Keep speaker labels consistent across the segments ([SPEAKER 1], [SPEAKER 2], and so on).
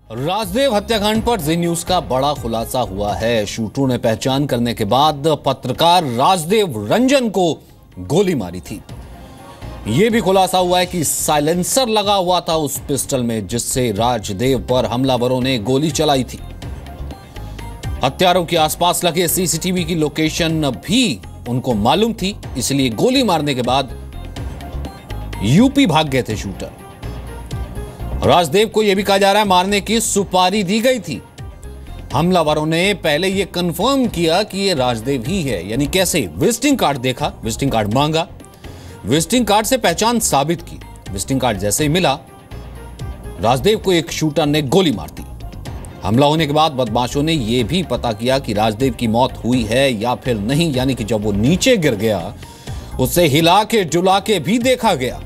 [SPEAKER 1] राजदेव हत्याकांड पर जी न्यूज का बड़ा खुलासा हुआ है। शूटरों ने पहचान करने के बाद पत्रकार राजदेव रंजन को गोली मारी थी। यह भी खुलासा हुआ है कि साइलेंसर लगा हुआ था उस पिस्टल में जिससे राजदेव पर हमलावरों ने गोली चलाई थी। हत्यारों के आसपास लगे सीसीटीवी की लोकेशन भी उनको मालूम थी, इसलिए गोली मारने के बाद यूपी भाग गए थे शूटर। राजदेव को यह भी कहा जा रहा है मारने की सुपारी दी गई थी। हमलावरों ने पहले यह कंफर्म किया कि यह राजदेव ही है। यानी कैसे? विजिटिंग कार्ड देखा, विजिटिंग कार्ड मांगा, विजिटिंग कार्ड से पहचान साबित की। विजिटिंग कार्ड जैसे ही मिला, राजदेव को एक शूटर ने गोली मार दी। हमला होने के बाद बदमाशों ने यह भी पता किया कि राजदेव की मौत हुई है या फिर नहीं। यानी कि जब वो नीचे गिर गया, उसे हिला के डुला के भी देखा गया।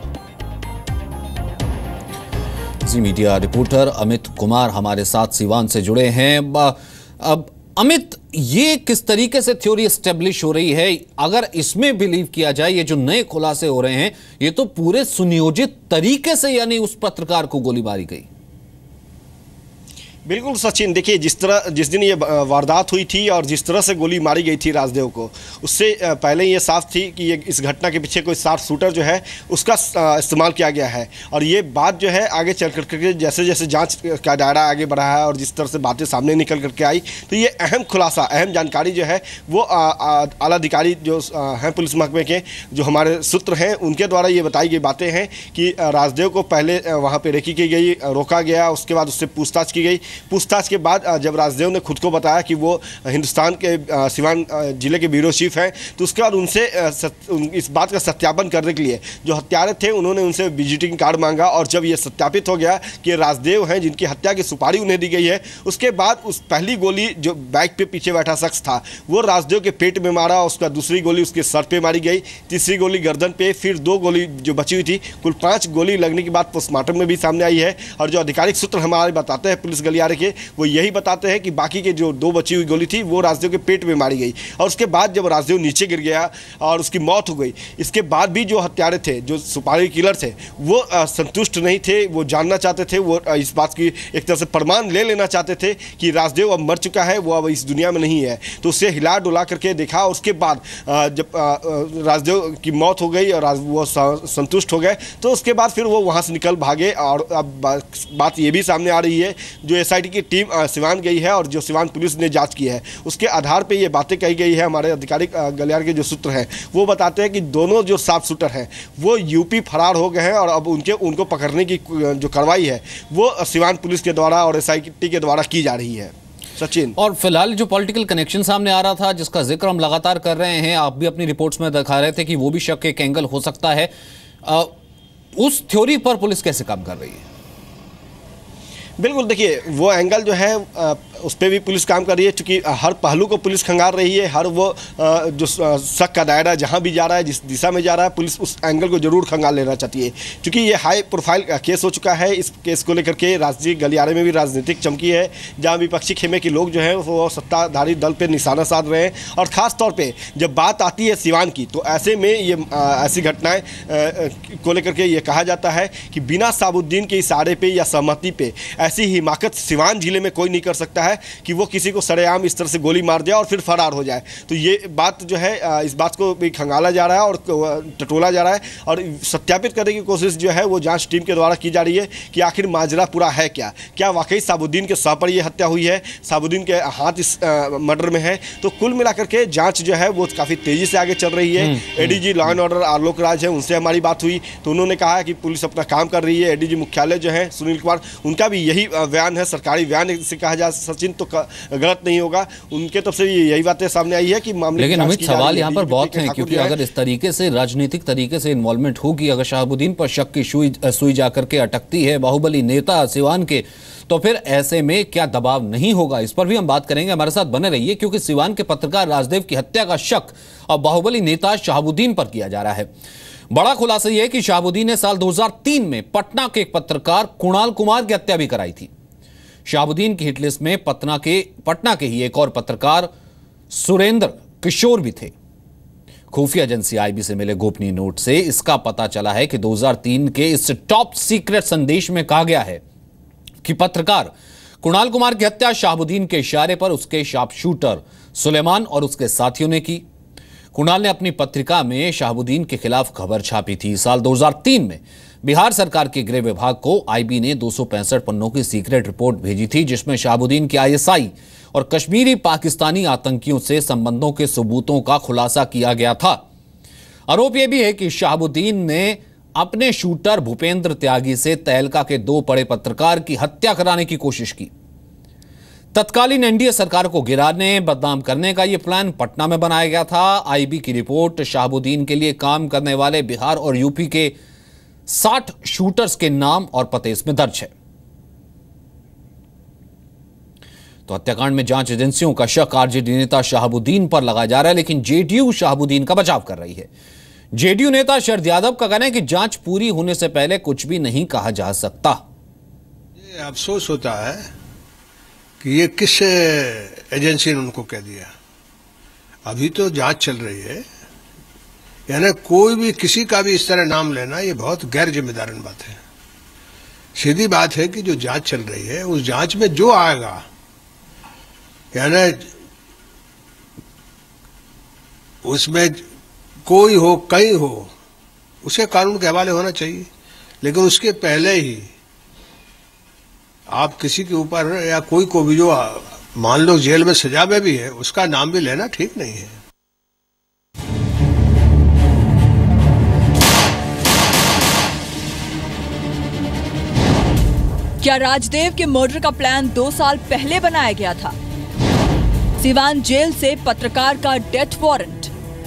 [SPEAKER 1] जी मीडिया रिपोर्टर अमित कुमार हमारे साथ सिवान से जुड़े हैं। अब अमित, ये किस तरीके से थ्योरी एस्टेब्लिश हो रही है? अगर इसमें बिलीव किया जाए, ये जो नए खुलासे हो रहे हैं, ये तो पूरे सुनियोजित तरीके से यानी उस पत्रकार को गोली मारी गई।
[SPEAKER 2] बिल्कुल सचिन, देखिए जिस दिन ये वारदात हुई थी और जिस तरह से गोली मारी गई थी राजदेव को, उससे पहले ये साफ थी कि ये इस घटना के पीछे कोई शार्प शूटर जो है उसका इस्तेमाल किया गया है। और ये बात जो है आगे चल करके जैसे जैसे जांच का दायरा आगे बढ़ा है और जिस तरह से बातें सामने निकल करके आई, तो ये अहम खुलासा, अहम जानकारी जो है वो आला अधिकारी जो हैं पुलिस महकमे के, जो हमारे सूत्र हैं, उनके द्वारा ये बताई गई बातें हैं कि राजदेव को पहले वहाँ पर रेकी की गई, रोका गया, उसके बाद उससे पूछताछ की गई। पूछताछ के बाद जब राजदेव ने खुद को बताया कि वो हिंदुस्तान के सिवान जिले के ब्यूरो चीफ हैं, तो उसके बाद उनसे इस बात का सत्यापन करने के लिए जो हत्यारे थे उन्होंने उनसे विजिटिंग कार्ड मांगा। और जब ये सत्यापित हो गया कि राजदेव हैं जिनकी हत्या की सुपारी उन्हें दी गई है, उसके बाद उस पहली गोली जो बाइक पे पीछे बैठा शख्स था वो राजदेव के पेट में मारा, उसका दूसरी गोली उसके सर पे मारी गई, तीसरी गोली गर्दन पे, फिर 2 गोली जो बची हुई थी, कुल 5 गोली लगने की बात पोस्टमार्टम में भी सामने आई है। और जो आधिकारिक सूत्र हमारे बताते हैं पुलिस गलियारे के, वो यही बताते हैं कि बाकी के जो 2 बची हुई गोली थी वो राजदेव के पेट में मारी गई। और उसके बाद जब राजदेव नीचे गिर गया और उसकी मौत हो गई, इसके बाद भी जो हत्यारे थे, जो सुपारी किलर थे, वो संतुष्ट नहीं थे। वो जानना चाहते थे, वो इस बात की एक तरह से प्रमाण ले लेना चाहते थे कि राजदेव अब मर चुका है, वो अब इस दुनिया में नहीं है। तो उसे हिला डुला करके देखा। उसके बाद जब राजदेव की मौत हो गई और वो संतुष्ट हो गए, तो उसके बाद फिर वो वहाँ से निकल भागे। और अब बात ये भी सामने आ रही है, जो एसआईटी की टीम सिवान गई है और जो सिवान पुलिस ने जांच की है, उसके आधार पे ये बातें कही गई है। हमारे आधिकारिक गलियारे के जो सूत्र हैं वो बताते हैं कि दोनों जो शार्प शूटर हैं वो यूपी फरार हो गए हैं और अब उनको पकड़ने की जो कार्रवाई है वो सिवान पुलिस के द्वारा और एसआईटी के द्वारा की जा रही है। सचिन, और
[SPEAKER 1] फिलहाल जो पॉलिटिकल कनेक्शन सामने आ रहा था, जिसका जिक्र हम लगातार कर रहे हैं, आप भी अपनी रिपोर्ट्स में दिखा रहे थे कि वो भी शक एक एंगल हो सकता है, उस थ्योरी पर पुलिस कैसे काम कर रही है?
[SPEAKER 2] बिल्कुल, देखिए वो एंगल जो है उस पर भी पुलिस काम कर रही है, क्योंकि हर पहलू को पुलिस खंगार रही है। हर वो जो शक का दायरा जहां भी जा रहा है, जिस दिशा में जा रहा है, पुलिस उस एंगल को जरूर खंगार लेना चाहती है, क्योंकि ये हाई प्रोफाइल केस हो चुका है। इस केस को लेकर के राजनीतिक गलियारे में भी राजनीतिक चमकी है, जहां विपक्षी खेमे के लोग जो हैं वो सत्ताधारी दल पर निशाना साध रहे हैं। और ख़ास तौर पर जब बात आती है सिवान की, तो ऐसे में ये ऐसी घटनाएँ को लेकर के ये कहा जाता है कि बिना साबुद्दीन के इशारे पर या सहमति पर ऐसी हिमाकत सिवान जिले में कोई नहीं कर सकता है कि वो किसी को सरेआम इस तरह से गोली मार दिया और फिर फरार हो जाए। तो ये बात जो है, इस बात को भी खंगाला जा रहा है और टटोला जा रहा है और सत्यापित करने की कोशिश जो है वो जांच टीम के द्वारा की जा रही है कि आखिर माजरा पूरा है क्या। क्या वाकई साबुद्दीन के सह पर यह हत्या हुई है, साबुद्दीन के हाथ इस मर्डर में है? तो कुल मिलाकर के जाँच जो है वो काफ़ी तेज़ी से आगे चल रही है। ADG law and order Alok Raj है, उनसे हमारी बात हुई तो उन्होंने कहा कि पुलिस अपना काम कर रही है। एडीजी मुख्यालय जो है सुनील कुमार, उनका भी यही बयान है, सरकारी बयान से कहा जाए सचिन तो गलत नहीं होगा, उनके तरफ से यही बातें सामने आई है कि मामले।
[SPEAKER 1] लेकिन अमित, सवाल यहाँ पर बहुत हैं, क्योंकि अगर इस तरीके से राजनीतिक तरीके से इन्वॉल्वमेंट होगी, अगर शहाबुद्दीन पर शक की सुई जाकर के अटकती है, बाहुबली नेता सिवान के, तो फिर ऐसे में क्या दबाव नहीं होगा? इस पर भी हम बात करेंगे, हमारे साथ बने रहिए, क्योंकि सिवान के पत्रकार राजदेव की हत्या का शक और बाहुबली नेता शहाबुद्दीन पर किया जा रहा है। बड़ा खुलासा यह है कि शहाबुद्दीन ने साल 2003 में पटना के एक पत्रकार कुणाल कुमार की हत्या भी कराई थी। शहाबुद्दीन की हिटलिस्ट में पटना के ही एक और पत्रकार सुरेंद्र किशोर भी थे। खुफिया एजेंसी आईबी से मिले गोपनीय नोट से इसका पता चला है कि 2003 के इस टॉप सीक्रेट संदेश में कहा गया है कि पत्रकार कुणाल कुमार की हत्या शहाबुद्दीन के इशारे पर उसके शार्प शूटर सुलेमान और उसके साथियों ने की। कुणाल ने अपनी पत्रिका में शहाबुद्दीन के खिलाफ खबर छापी थी। साल 2003 में बिहार सरकार के गृह विभाग को आईबी ने 265 पन्नों की सीक्रेट रिपोर्ट भेजी थी, जिसमें शहाबुद्दीन के आईएसआई और कश्मीरी पाकिस्तानी आतंकियों से संबंधों के सबूतों का खुलासा किया गया था। आरोप यह भी है कि शहाबुद्दीन ने अपने शूटर भूपेंद्र त्यागी से तहलका के 2 बड़े पत्रकार की हत्या कराने की कोशिश की। तत्कालीन एनडीए सरकार को गिराने, बदनाम करने का यह प्लान पटना में बनाया गया था। आईबी की रिपोर्ट शहाबुद्दीन के लिए काम करने वाले बिहार और यूपी के 60 शूटर्स के नाम और पते इसमें दर्ज है। तो हत्याकांड में जांच एजेंसियों का शक आरजेडी नेता शहाबुद्दीन पर लगाया जा रहा है, लेकिन जेडीयू शहाबुद्दीन का बचाव कर रही है। जेडीयू नेता शरद यादव का कहना है कि जांच पूरी होने से पहले कुछ भी नहीं कहा जा सकता।
[SPEAKER 3] ये अफसोस होता है कि ये किस एजेंसी ने उनको कह दिया। अभी तो जांच चल रही है, यानी कोई भी किसी का भी इस तरह नाम लेना ये बहुत गैर जिम्मेदाराना बात है। सीधी बात है कि जो जांच चल रही है उस जांच में जो आएगा, यानी उसमें कोई हो कहीं हो, उसे कानून के हवाले होना चाहिए। लेकिन उसके पहले ही आप किसी के ऊपर या कोई को भी जो मान लो जेल में सजा में भी है, उसका नाम भी लेना ठीक नहीं है।
[SPEAKER 4] क्या राजदेव के मर्डर का प्लान 2 साल पहले बनाया गया था? सिवान जेल से पत्रकार का डेथ वारंट।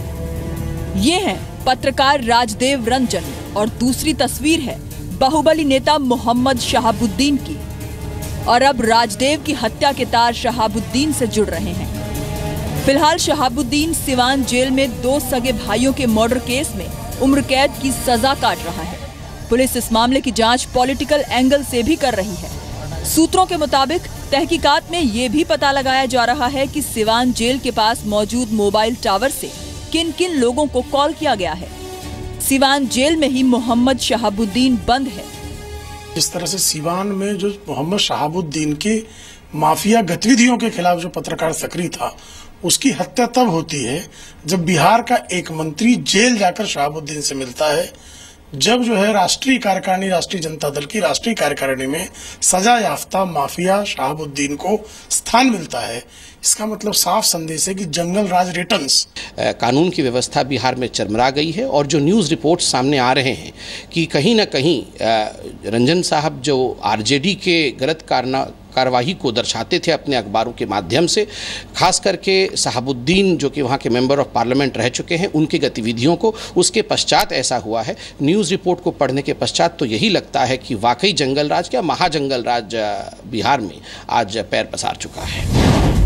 [SPEAKER 4] ये है पत्रकार राजदेव रंजन और दूसरी तस्वीर है बाहुबली नेता मोहम्मद शहाबुद्दीन की। और अब राजदेव की हत्या के तार शहाबुद्दीन से जुड़ रहे हैं। फिलहाल शहाबुद्दीन सिवान जेल में 2 सगे भाइयों के मर्डर केस में उम्र कैद की सजा काट रहा है। पुलिस इस मामले की जांच पॉलिटिकल एंगल से भी कर रही है। सूत्रों के मुताबिक तहकीकात में ये भी पता लगाया जा रहा है कि सिवान जेल के पास मौजूद मोबाइल टावर से किन किन लोगों को कॉल किया गया है। सिवान जेल में ही मोहम्मद शहाबुद्दीन बंद है।
[SPEAKER 5] इस तरह से सिवान में जो मोहम्मद शहाबुद्दीन की माफिया गतिविधियों के खिलाफ जो पत्रकार सक्रिय था, उसकी हत्या तब होती है जब बिहार का एक मंत्री जेल जाकर शहाबुद्दीन से मिलता है, जब जो है राष्ट्रीय कार्यकारिणी, राष्ट्रीय जनता दल की राष्ट्रीय कार्यकारिणी में सजा याफ्ता माफिया शहाबुद्दीन को स्थान मिलता है। इसका मतलब साफ संदेश है कि जंगल राज रिटर्न्स।
[SPEAKER 6] कानून की व्यवस्था बिहार में चरमरा गई है और जो न्यूज़ रिपोर्ट सामने आ रहे हैं कि कहीं ना कहीं रंजन साहब जो आरजेडी के गलत कार्रवाई को दर्शाते थे अपने अखबारों के माध्यम से, खास करके शहाबुद्दीन जो कि वहाँ के मेंबर ऑफ पार्लियामेंट रह चुके हैं, उनकी गतिविधियों को उसके पश्चात ऐसा हुआ है। न्यूज़ रिपोर्ट को पढ़ने के पश्चात तो यही लगता है कि वाकई जंगल राज क्या महाजंगल राज बिहार में आज पैर पसार चुका है।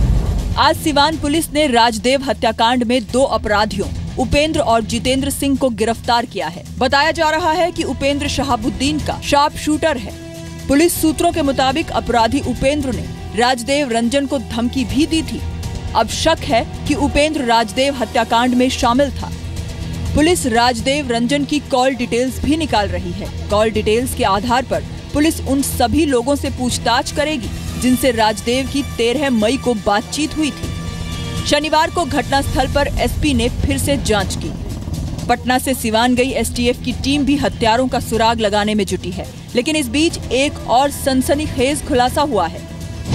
[SPEAKER 4] आज सिवान पुलिस ने राजदेव हत्याकांड में 2 अपराधियों उपेंद्र और जितेंद्र सिंह को गिरफ्तार किया है। बताया जा रहा है कि उपेंद्र शहाबुद्दीन का शार्प शूटर है। पुलिस सूत्रों के मुताबिक अपराधी उपेंद्र ने राजदेव रंजन को धमकी भी दी थी। अब शक है कि उपेंद्र राजदेव हत्याकांड में शामिल था। पुलिस राजदेव रंजन की कॉल डिटेल्स भी निकाल रही है। कॉल डिटेल्स के आधार पर पुलिस उन सभी लोगों से पूछताछ करेगी जिनसे राजदेव की 13 मई को बातचीत हुई थी। शनिवार को घटनास्थल पर एसपी ने फिर से जांच की। पटना से सिवान गई एसटीएफ की टीम भी हत्यारों का सुराग लगाने में जुटी है। लेकिन इस बीच एक और सनसनीखेज खुलासा हुआ है।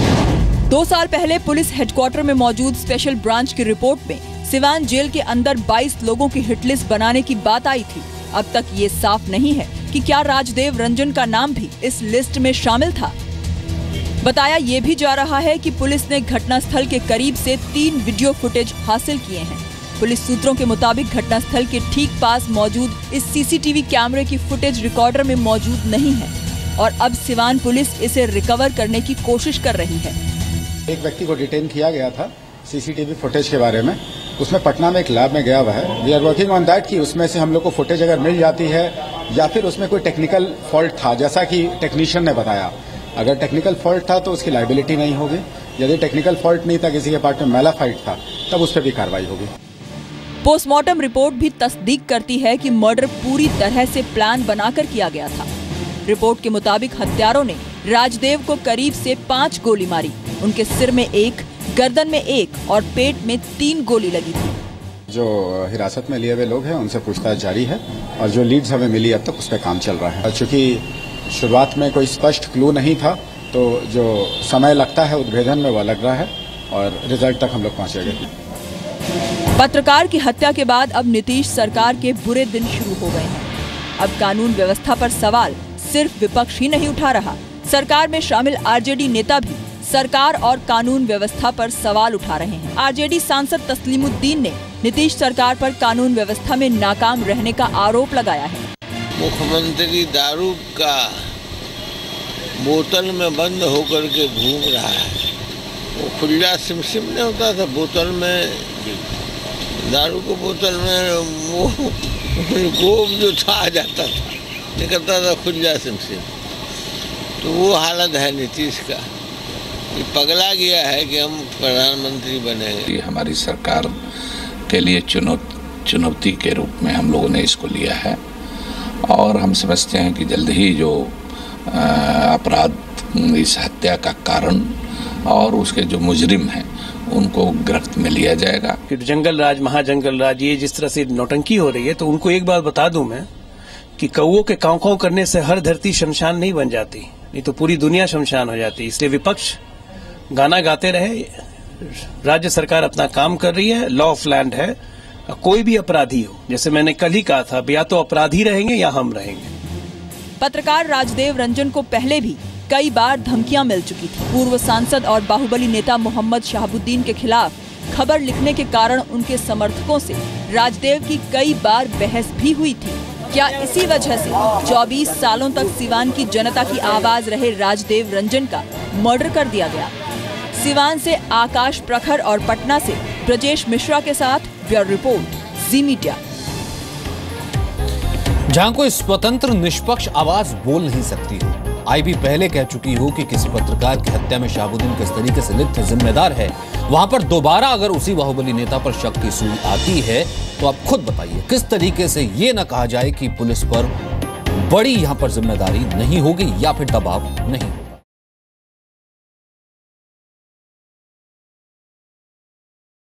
[SPEAKER 4] 2 साल पहले पुलिस हेडक्वार्टर में मौजूद स्पेशल ब्रांच की रिपोर्ट में सिवान जेल के अंदर 22 लोगों की हिटलिस्ट बनाने की बात आई थी। अब तक ये साफ नहीं है कि क्या राजदेव रंजन का नाम भी इस लिस्ट में शामिल था। बताया ये भी जा रहा है कि पुलिस ने घटनास्थल के करीब से 3 वीडियो फुटेज हासिल किए हैं। पुलिस सूत्रों के मुताबिक घटनास्थल के ठीक पास मौजूद इस सीसीटीवी कैमरे की फुटेज रिकॉर्डर में मौजूद नहीं है और अब सिवान पुलिस इसे रिकवर करने की कोशिश कर रही है।
[SPEAKER 7] एक व्यक्ति को डिटेन किया गया था सीसीटीवी फुटेज के बारे में, उसमें पटना में एक लैब में गया हुआ है। We are working on that कि उसमें से हम लोग को फुटेज अगर मिल जाती है या फिर उसमें कोई टेक्निकल फॉल्ट था, जैसा कि टेक्नीशियन ने बताया, अगर टेक्निकल फॉल्ट था तो उसकी लायबिलिटी नहीं होगी। यदि टेक्निकल फॉल्ट नहीं था, किसी के पार्ट में मैलाफाइट था, तब उस पर भी कार्रवाई होगी।
[SPEAKER 4] पोस्टमार्टम रिपोर्ट भी तस्दीक करती है कि मर्डर पूरी तरह से प्लान बनाकर किया गया था। रिपोर्ट के मुताबिक हत्यारों ने राजदेव को करीब से 5 गोली मारी। उनके सिर में 1, गर्दन में 1 और पेट में 3 गोली लगी थी।
[SPEAKER 7] जो हिरासत में लिए हुए लोग हैं उनसे पूछताछ जारी है और जो लीड्स हमें मिली अब तक उस पर काम चल रहा है। चूंकि शुरुआत में कोई स्पष्ट क्लू नहीं था तो जो समय लगता है उद्भेदन में वो लग रहा है और रिजल्ट तक हम लोग पहुंचेंगे।
[SPEAKER 4] पत्रकार की हत्या के बाद अब नीतीश सरकार के बुरे दिन शुरू हो गए हैं। अब कानून व्यवस्था पर सवाल सिर्फ विपक्ष ही नहीं उठा रहा, सरकार में शामिल आरजेडी नेता भी सरकार और कानून व्यवस्था पर सवाल उठा रहे हैं। आरजेडी सांसद तस्लीमुद्दीन ने नीतीश सरकार पर कानून व्यवस्था में नाकाम रहने का आरोप लगाया है।
[SPEAKER 8] मुख्यमंत्री दारू का बोतल में बंद होकर के घूम रहा है। वो खुला सिमसिम नहीं होता था, बोतल में दारू को बोतल में वो गोब जो था आ जाता था, निकलता था खुला सिमसिम। तो वो हालत है नीतीश का, ये पगला गया है कि हम प्रधानमंत्री बनेंगे।
[SPEAKER 9] हमारी सरकार के लिए चुनौती के रूप में हम लोगों ने इसको लिया है और हम समझते हैं कि जल्द ही जो अपराध, इस हत्या का कारण और उसके जो मुजरिम हैं उनको गिरफ्त में लिया जाएगा।
[SPEAKER 10] जंगल राज, महाजंगल राज, ये जिस तरह से नौटंकी हो रही है तो उनको एक बात बता दूं मैं कि कौओं के काँव काँव करने से हर धरती शमशान नहीं बन जाती, नहीं तो पूरी दुनिया शमशान हो जाती। इसलिए विपक्ष गाना गाते रहे, राज्य सरकार अपना काम कर रही है, लॉ ऑफ लैंड है। कोई भी अपराधी हो, जैसे मैंने कल ही कहा था, या तो अपराधी रहेंगे या हम रहेंगे।
[SPEAKER 4] पत्रकार राजदेव रंजन को पहले भी कई बार धमकियां मिल चुकी थी। पूर्व सांसद और बाहुबली नेता मोहम्मद शहाबुद्दीन के खिलाफ खबर लिखने के कारण उनके समर्थकों से राजदेव की कई बार बहस भी हुई थी। क्या इसी वजह से 24 सालों तक सिवान की जनता की आवाज रहे राजदेव रंजन का मर्डर कर दिया गया? सिवान से आकाश प्रखर और पटना से ब्रजेश मिश्रा के साथ ब्यूरो रिपोर्ट, जी मीडिया।
[SPEAKER 1] जहां कोई स्वतंत्र निष्पक्ष आवाज बोल नहीं सकती हो, आईबी पहले कह चुकी हो कि किसी पत्रकार की हत्या में शहाबुद्दीन किस तरीके से लिप्त जिम्मेदार है, वहां पर दोबारा अगर उसी बाहुबली नेता पर शक की सुई आती है तो आप खुद बताइए किस तरीके से ये न कहा जाए कि पुलिस पर बड़ी यहां पर जिम्मेदारी नहीं होगी या फिर दबाव नहीं।